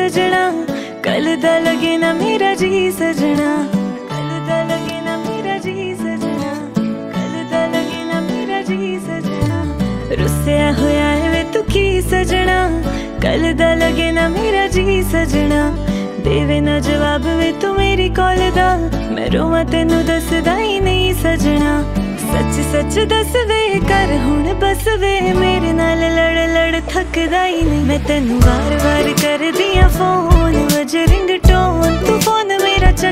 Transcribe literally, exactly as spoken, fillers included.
सजना, कल दा लगे ना मेरा जी सजना, कल दा लगे ना मेरा जी सजना, कल दा लगे ना मेरा जी सजना। रुस्या होया है वे तू की सजना, कल दा लगे ना मेरा जी सजना। देवे ना जवाब वे तू मेरी कॉल दा, मैं रोवां तेनू दसदा ही नहीं सजना। सच सच दस वे कर हुण बस वे, मेरे नाल लड़ लड़ थकदा ही नहीं। मैं तेनू वार वार कर दिया फोन, वज रिंग टोन, तू फोन मेरा चक